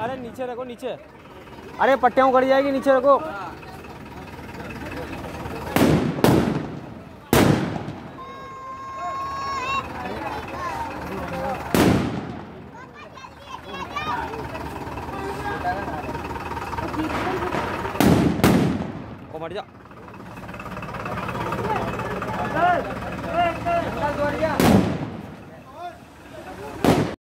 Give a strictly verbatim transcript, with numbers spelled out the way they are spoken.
अरे नीचे रखो नीचे, अरे पट्टियाँ उखड़ जाएगी, नीचे रखो। ओ मर जा।